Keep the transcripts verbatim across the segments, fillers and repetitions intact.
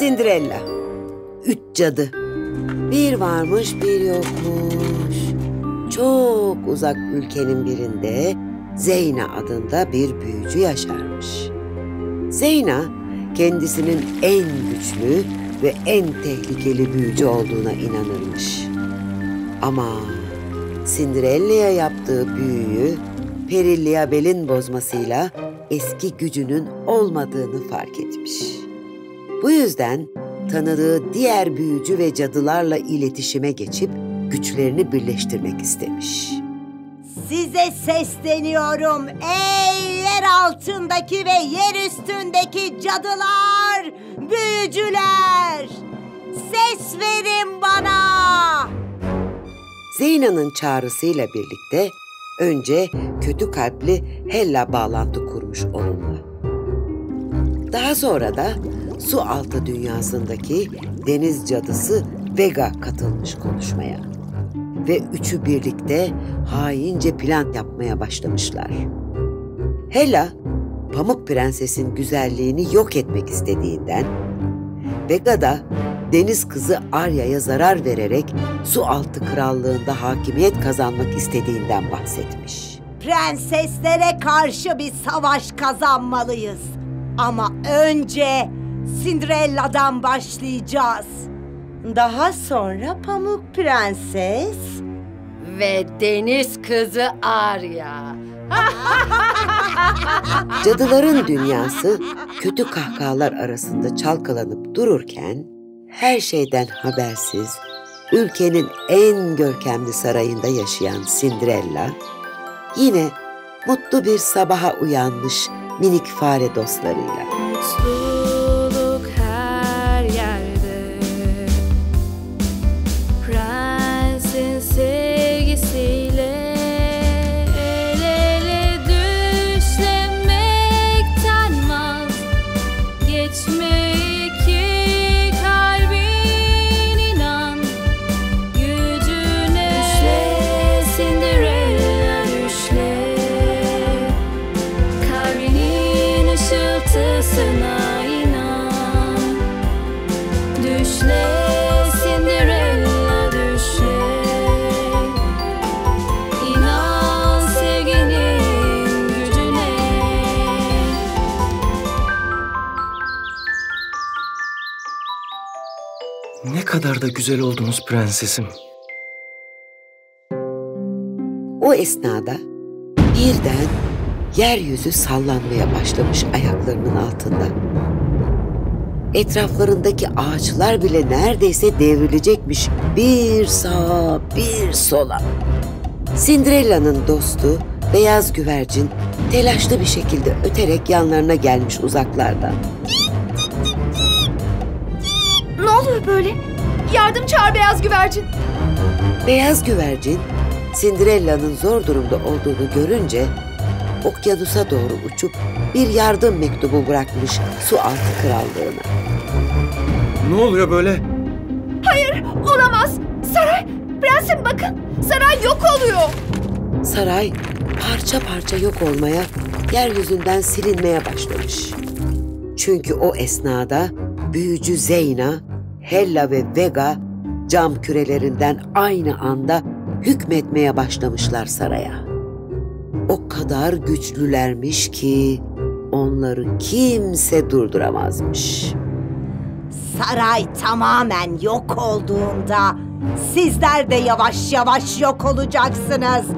Cinderella. Üç cadı. Bir varmış bir yokmuş. Çok uzak ülkenin birinde Zeyna adında bir büyücü yaşarmış. Zeyna kendisinin en güçlü ve en tehlikeli büyücü olduğuna inanırmış. Ama Cinderella'ya yaptığı büyüyü Peri Liabel'in bozmasıyla eski gücünün olmadığını fark etmiş. Bu yüzden tanıdığı diğer büyücü ve cadılarla iletişime geçip güçlerini birleştirmek istemiş. Size sesleniyorum ey yer altındaki ve yer üstündeki cadılar, büyücüler! Ses verin bana! Zeyna'nın çağrısıyla birlikte önce kötü kalpli Hella bağlantı kurmuş onunla. Daha sonra da su altı dünyasındaki deniz cadısı Vega katılmış konuşmaya. Ve üçü birlikte haince plan yapmaya başlamışlar. Hella, Pamuk Prenses'in güzelliğini yok etmek istediğinden, Vega da deniz kızı Arya'ya zarar vererek su altı krallığında hakimiyet kazanmak istediğinden bahsetmiş. Prenseslere karşı bir savaş kazanmalıyız. Ama önce Cinderella'dan başlayacağız. Daha sonra Pamuk Prenses ve deniz kızı Arya. Cadıların dünyası kötü kahkahalar arasında çalkalanıp dururken her şeyden habersiz ülkenin en görkemli sarayında yaşayan Cinderella yine mutlu bir sabaha uyanmış minik fare dostlarıyla. Mutluluk her yerde, prensin sevgisiyle el ele düşlemekten vazgeçme ki kalbin inan gücüne. Düşle Cinderella düşle, kalbinin ışıltısına inan. Düşle Cinderella düşle, inan sevginin gücüne. Ne kadar da güzel oldunuz prensesim. O esnada birden yeryüzü sallanmaya başlamış ayaklarının altında. Etraflarındaki ağaçlar bile neredeyse devrilecekmiş bir sağa bir sola. Cinderella'nın dostu beyaz güvercin telaşlı bir şekilde öterek yanlarına gelmiş uzaklardan. Ne oluyor böyle? Yardım çağır beyaz güvercin. Beyaz güvercin Cinderella'nın zor durumda olduğunu görünce okyanusa doğru uçup bir yardım mektubu bırakmış su altı krallığına. Ne oluyor böyle? Hayır, olamaz. Saray, prensim bakın. Saray yok oluyor. Saray parça parça yok olmaya, yeryüzünden silinmeye başlamış. Çünkü o esnada büyücü Zeyna, Hella ve Vega cam kürelerinden aynı anda hükmetmeye başlamışlar saraya. O kadar güçlülermiş ki onları kimse durduramazmış. saray tamamen yok olduğunda sizler de yavaş yavaş yok olacaksınız.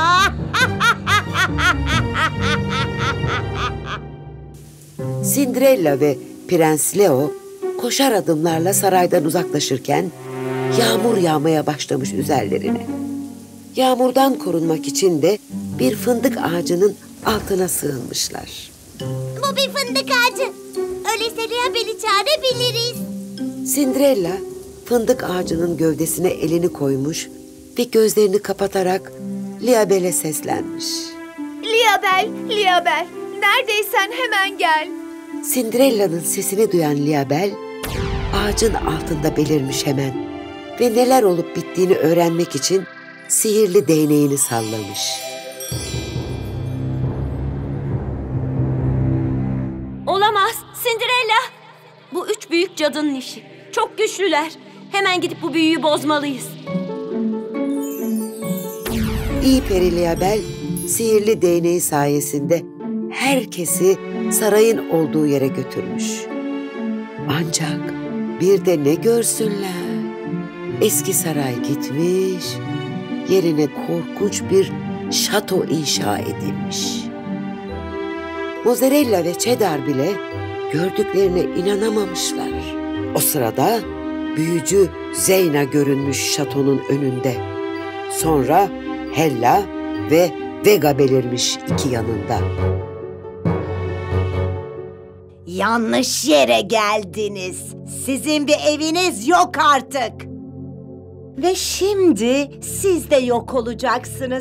Cinderella ve Prens Leo koşar adımlarla saraydan uzaklaşırken yağmur yağmaya başlamış üzerlerine. Yağmurdan korunmak için de bir fındık ağacının altına sığınmışlar. Bu bir fındık ağacı. Öyleyse Liabel'i çağırabiliriz. Cinderella fındık ağacının gövdesine elini koymuş ve gözlerini kapatarak Liabel'e seslenmiş. Liabel, Liabel, neredeysen hemen gel. Cinderella'nın sesini duyan Liabel ağacın altında belirmiş hemen ve neler olup bittiğini öğrenmek için sihirli değneğini sallamış. Olamaz Cinderella. Bu üç büyük cadının işi. Çok güçlüler. Hemen gidip bu büyüyü bozmalıyız. İyi Peri Liabel, sihirli değneği sayesinde herkesi sarayın olduğu yere götürmüş. Ancak bir de ne görsünler? Eski saray gitmiş, yerine korkunç bir şato inşa edilmiş. Mozzarella ve Cheddar bile gördüklerine inanamamışlar. O sırada büyücü Zeyna görünmüş şatonun önünde. Sonra Hella ve Vega belirmiş iki yanında. Yanlış yere geldiniz. Sizin bir eviniz yok artık. Ve şimdi siz de yok olacaksınız.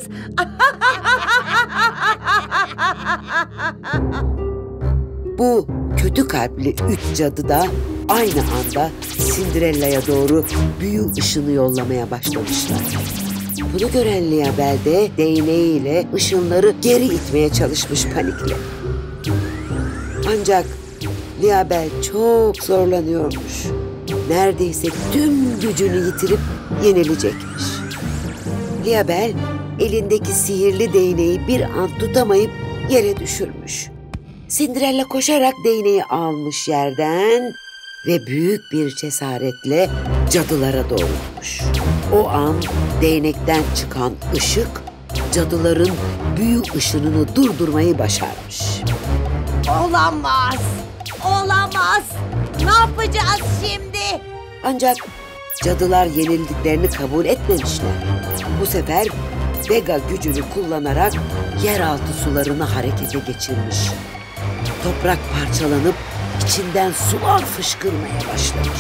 Bu kötü kalpli üç cadı da aynı anda Cinderella'ya doğru büyü ışını yollamaya başlamışlar. Bunu gören Liabel de değneğiyle ışınları geri itmeye çalışmış panikle. Ancak Liabel çok zorlanıyormuş. Neredeyse tüm gücünü yitirip yenilecekmiş. Liabel elindeki sihirli değneği bir an tutamayıp yere düşürmüş. Cinderella koşarak değneği almış yerden ve büyük bir cesaretle cadılara doğrulmuş. O an değnekten çıkan ışık cadıların büyü ışınını durdurmayı başarmış. Olamaz! Olamaz! Ne yapacağız şimdi? Ancak cadılar yenildiklerini kabul etmemişler. Bu sefer Vega gücünü kullanarak yeraltı sularını harekete geçirmiş. Toprak parçalanıp içinden sular fışkırmaya başlamış.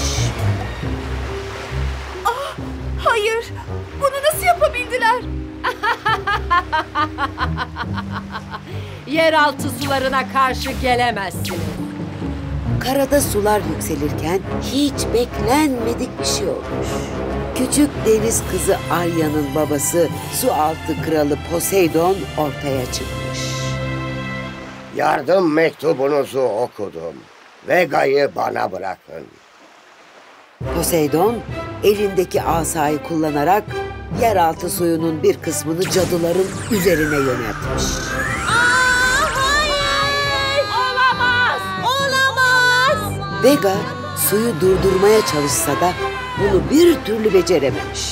Ah, hayır. Bunu nasıl yapabildiler? Yeraltı sularına karşı gelemezsiniz. Karada sular yükselirken hiç beklenmedik bir şey olmuş. Küçük deniz kızı Arya'nın babası sualtı kralı Poseidon ortaya çıkmış. Yardım mektubunuzu okudum. Vega'yı bana bırakın. Poseidon elindeki asayı kullanarak yeraltı suyunun bir kısmını cadıların üzerine yöneltmiş. Vega suyu durdurmaya çalışsa da bunu bir türlü becerememiş.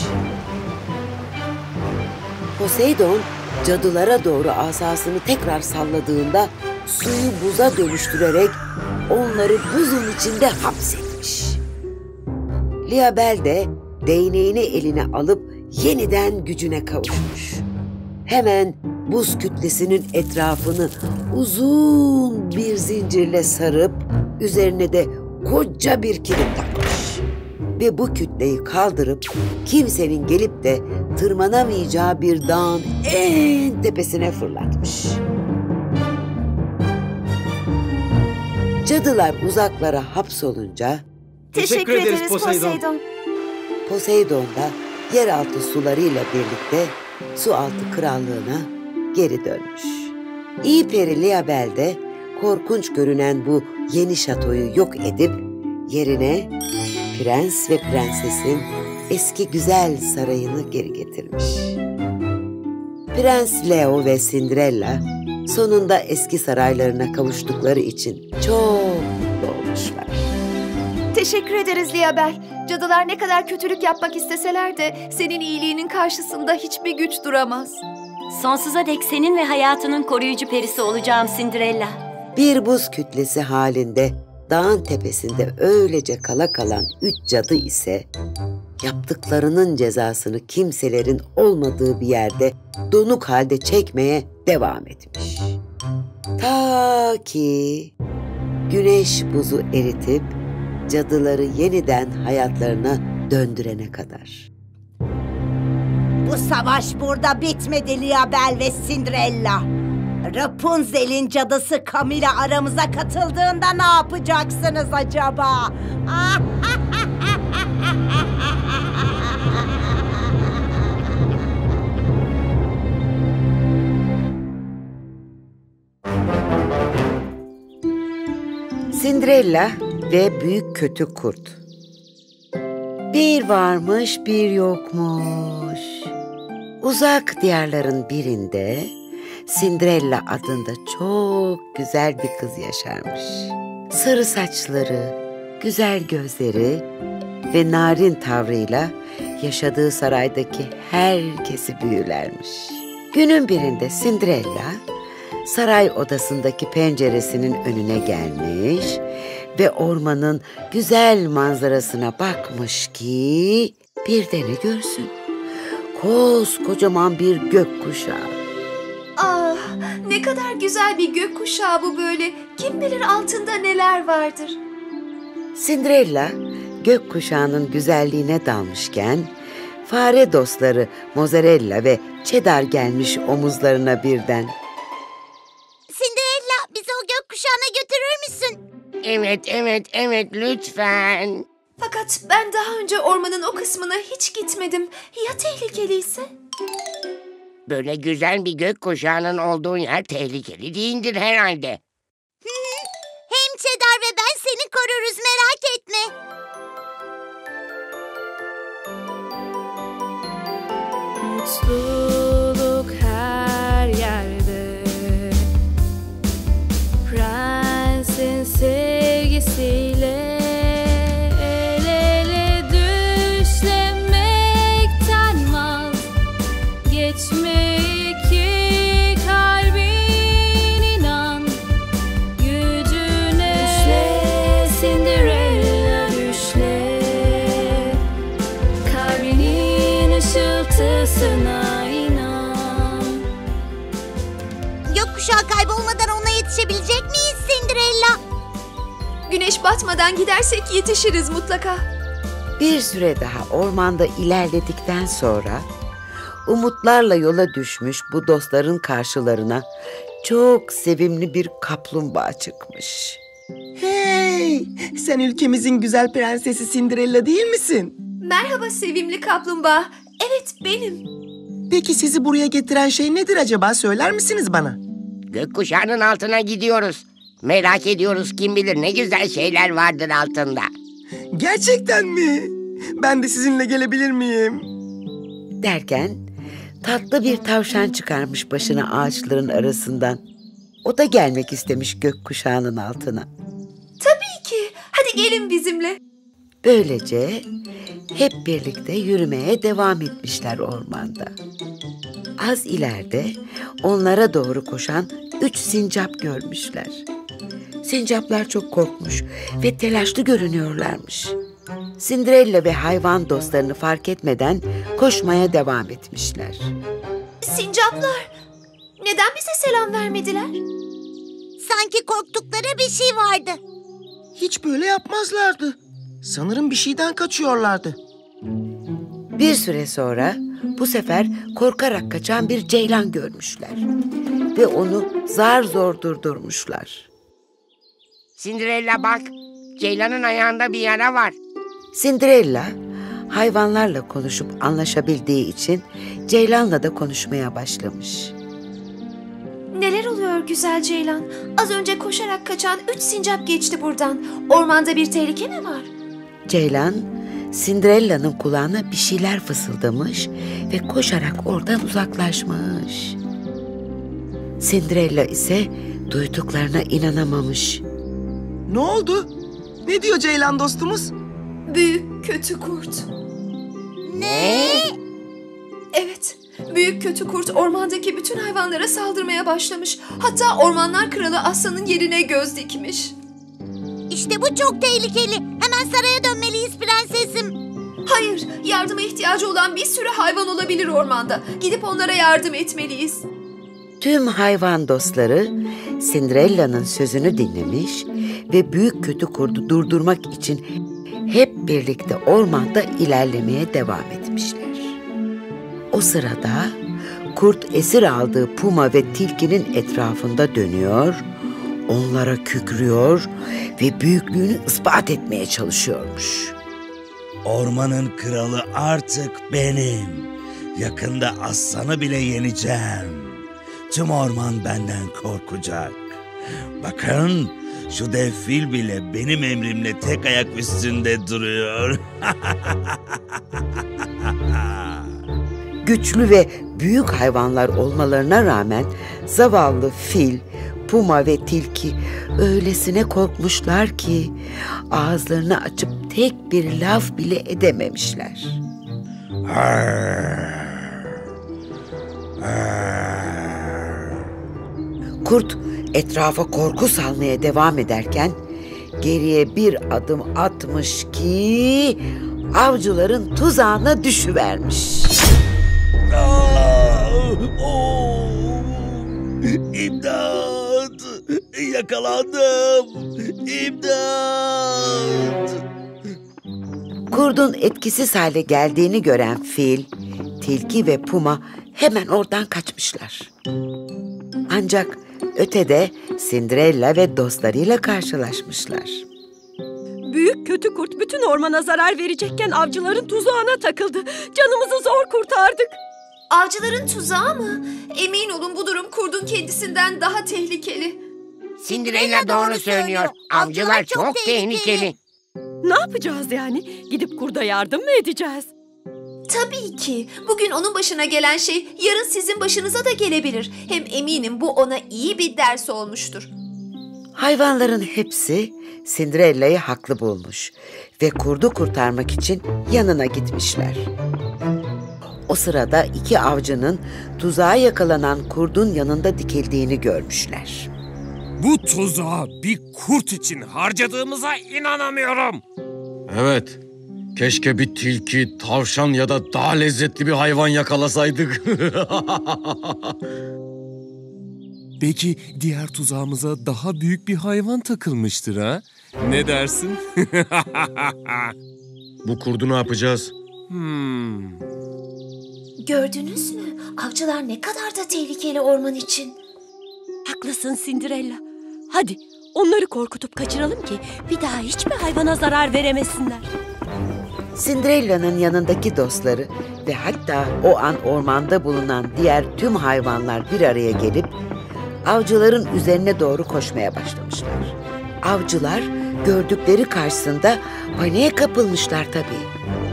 Poseidon cadılara doğru asasını tekrar salladığında suyu buza dönüştürerek onları buzun içinde hapsetmiş. Liabel de değneğini eline alıp yeniden gücüne kavuşmuş. Hemen buz kütlesinin etrafını uzun bir zincirle sarıp üzerine de koca bir kilit takmış. Ve bu kütleyi kaldırıp kimsenin gelip de tırmanamayacağı bir dağın en tepesine fırlatmış. Cadılar uzaklara hapsolunca Teşekkür, ederiz ederiz Poseidon. Poseidon. Poseidon da yeraltı sularıyla birlikte sualtı krallığına geri dönmüş. İyi Peri Liabel de korkunç görünen bu yeni şatoyu yok edip yerine prens ve prensesin eski güzel sarayını geri getirmiş. Prens Leo ve Cinderella sonunda eski saraylarına kavuştukları için çok mutlu olmuşlar. Teşekkür ederiz Liabel. Cadılar ne kadar kötülük yapmak isteseler de senin iyiliğinin karşısında hiçbir güç duramaz. Sonsuza dek senin ve hayatının koruyucu perisi olacağım Cinderella. Bir buz kütlesi halinde dağın tepesinde öylece kala kalan üç cadı ise yaptıklarının cezasını kimselerin olmadığı bir yerde donuk halde çekmeye devam etmiş. Ta ki güneş buzu eritip cadıları yeniden hayatlarına döndürene kadar. Bu savaş burada bitmedi Liabel ve Cinderella. Rapunzel'in cadısı Camilla aramıza katıldığında ne yapacaksınız acaba? Cinderella ve büyük kötü kurt. Bir varmış bir yokmuş. Uzak diyarların birinde Cinderella adında çok güzel bir kız yaşarmış. Sarı saçları, güzel gözleri ve narin tavrıyla yaşadığı saraydaki herkesi büyülermiş. Günün birinde Cinderella saray odasındaki penceresinin önüne gelmiş ve ormanın güzel manzarasına bakmış ki bir de ne görsün? Koskocaman bir gökkuşağı. Ah, ne kadar güzel bir gökkuşağı bu böyle. Kim bilir altında neler vardır. Cinderella gökkuşağının güzelliğine dalmışken fare dostları Mozzarella ve Cheddar gelmiş omuzlarına birden. Cinderella, bizi o gökkuşağına götürür müsün? Evet, evet, evet, lütfen. Fakat ben daha önce ormanın o kısmına hiç gitmedim. Ya tehlikeliyse? Böyle güzel bir gökkuşağının olduğu yer tehlikeli değildir herhalde. Hem Cheddar ve ben seni koruruz, merak etme. Mutluluk her yerde. Prensin sevgisiyle el ele düşlemekten vaz geçmek ki kalbin inan gücüne. Düşle Cinderella, düşle kalbinin ışıltısına inan. Gökkuşağı kaybolmadan ona yetişebilecek miyiz Cinderella? Güneş batmadan gidersek yetişiriz mutlaka. Bir süre daha ormanda ilerledikten sonra umutlarla yola düşmüş bu dostların karşılarına çok sevimli bir kaplumbağa çıkmış. Hey! Sen ülkemizin güzel prensesi Cinderella değil misin? Merhaba sevimli kaplumbağa. Evet benim. Peki sizi buraya getiren şey nedir acaba? Söyler misiniz bana? Gökkuşağının altına gidiyoruz. Merak ediyoruz, kim bilir ne güzel şeyler vardır altında. Gerçekten mi? Ben de sizinle gelebilir miyim? Derken tatlı bir tavşan çıkarmış başını ağaçların arasından. O da gelmek istemiş gökkuşağının altına. Tabii ki. Hadi gelin bizimle. Böylece hep birlikte yürümeye devam etmişler ormanda. Az ileride onlara doğru koşan üç sincap görmüşler. Sincaplar çok korkmuş ve telaşlı görünüyorlarmış. Cinderella ve hayvan dostlarını fark etmeden koşmaya devam etmişler. Sincaplar, neden bize selam vermediler? Sanki korktukları bir şey vardı. Hiç böyle yapmazlardı. Sanırım bir şeyden kaçıyorlardı. Bir süre sonra bu sefer korkarak kaçan bir ceylan görmüşler ve onu zar zor durdurmuşlar. Cinderella bak, ceylanın ayağında bir yara var. Cinderella hayvanlarla konuşup anlaşabildiği için ceylanla da konuşmaya başlamış. Neler oluyor güzel ceylan? Az önce koşarak kaçan üç sincap geçti buradan. Ormanda bir tehlike mi var? Ceylan Cinderella'nın kulağına bir şeyler fısıldamış ve koşarak oradan uzaklaşmış. Cinderella ise duyduklarına inanamamış. Ne oldu? Ne diyor ceylan dostumuz? Büyük kötü kurt. Ne? Evet, büyük kötü kurt ormandaki bütün hayvanlara saldırmaya başlamış. Hatta ormanlar kralı aslanın yerine göz dikmiş. İşte bu çok tehlikeli. Hemen saraya dönmeliyiz prensesim. Hayır, yardıma ihtiyacı olan bir sürü hayvan olabilir ormanda. Gidip onlara yardım etmeliyiz. Tüm hayvan dostları Cinderella'nın sözünü dinlemiş ve büyük kötü kurdu durdurmak için hep birlikte ormanda ilerlemeye devam etmişler. O sırada kurt esir aldığı puma ve tilkinin etrafında dönüyor, onlara kükrüyor ve büyüklüğünü ispat etmeye çalışıyormuş. Ormanın kralı artık benim. Yakında aslanı bile yeneceğim. Tüm orman benden korkacak. Bakın, Şu dev fil bile benim emrimle tek ayak üstünde duruyor. Güçlü ve büyük hayvanlar olmalarına rağmen zavallı fil, puma ve tilki öylesine korkmuşlar ki ağızlarını açıp tek bir laf bile edememişler. Kurt etrafa korku salmaya devam ederken geriye bir adım atmış ki avcıların tuzağına düşüvermiş. İmdat! Yakalandım! İmdat! Kurdun etkisiz hale geldiğini gören fil, tilki ve puma hemen oradan kaçmışlar. Ancak ötede Cinderella ve dostlarıyla karşılaşmışlar. Büyük kötü kurt bütün ormana zarar verecekken avcıların tuzağına takıldı. Canımızı zor kurtardık. Avcıların tuzağı mı? Emin olun bu durum kurdun kendisinden daha tehlikeli. Cinderella doğru söylüyor. Avcılar çok tehlikeli. Ne yapacağız yani? Gidip kurda yardım mı edeceğiz? Tabii ki. Bugün onun başına gelen şey yarın sizin başınıza da gelebilir. Hem eminim bu ona iyi bir ders olmuştur. Hayvanların hepsi Cinderella'yı haklı bulmuş ve kurdu kurtarmak için yanına gitmişler. O sırada iki avcının tuzağa yakalanan kurdun yanında dikildiğini görmüşler. Bu tuzağı bir kurt için harcadığımıza inanamıyorum. Evet. Keşke bir tilki, tavşan ya da daha lezzetli bir hayvan yakalasaydık. Belki diğer tuzağımıza daha büyük bir hayvan takılmıştır ha? Ne dersin? Bu kurdu ne yapacağız? Hmm. Gördünüz mü? Avcılar ne kadar da tehlikeli orman için. Haklısın Cinderella. Hadi onları korkutup kaçıralım ki bir daha hiçbir hayvana zarar veremesinler. Cinderella'nın yanındaki dostları ve hatta o an ormanda bulunan diğer tüm hayvanlar bir araya gelip avcıların üzerine doğru koşmaya başlamışlar. Avcılar gördükleri karşısında paniğe kapılmışlar tabii.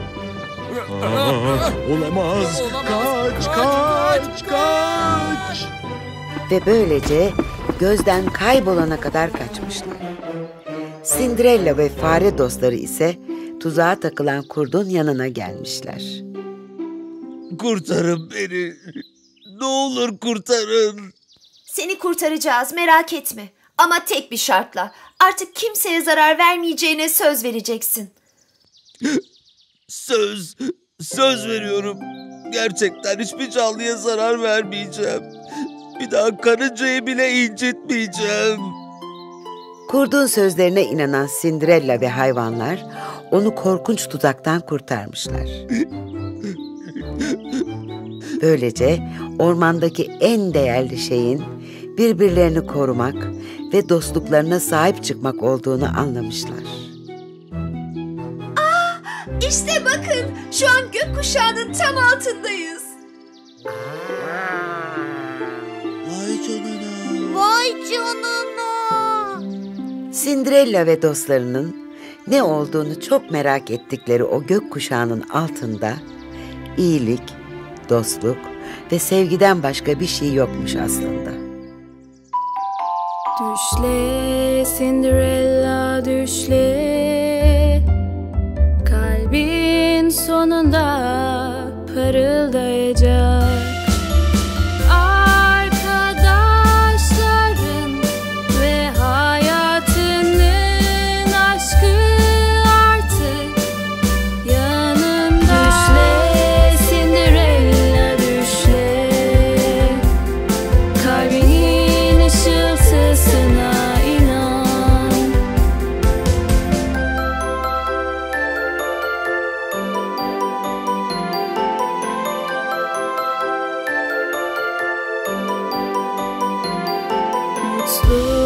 Aa, olamaz. Kaç, kaç, kaç. Ve böylece gözden kaybolana kadar kaçmışlar. Cinderella ve fare dostları ise tuzağa takılan kurdun yanına gelmişler. Kurtarın beni. Ne olur kurtarın. Seni kurtaracağız, merak etme. Ama tek bir şartla. Artık kimseye zarar vermeyeceğine söz vereceksin. Söz, söz veriyorum. Gerçekten hiçbir canlıya zarar vermeyeceğim. Bir daha karıncayı bile incitmeyeceğim. Kurdun sözlerine inanan Cinderella ve hayvanlar onu korkunç tuzaktan kurtarmışlar. Böylece ormandaki en değerli şeyin birbirlerini korumak ve dostluklarına sahip çıkmak olduğunu anlamışlar. Aa, işte bakın, şu an gökkuşağının tam altındayız. Vay canına. Vay canına. Cinderella ve dostlarının ne olduğunu çok merak ettikleri o gökkuşağının altında iyilik, dostluk ve sevgiden başka bir şey yokmuş aslında. Düşle Cinderella düşle, kalbin sonunda parıldayacak. Arkadaşların ve hayatının aşkı artık yanında. Düşle Cinderella düşle, kalbinin ışıltısına inan. Mutlu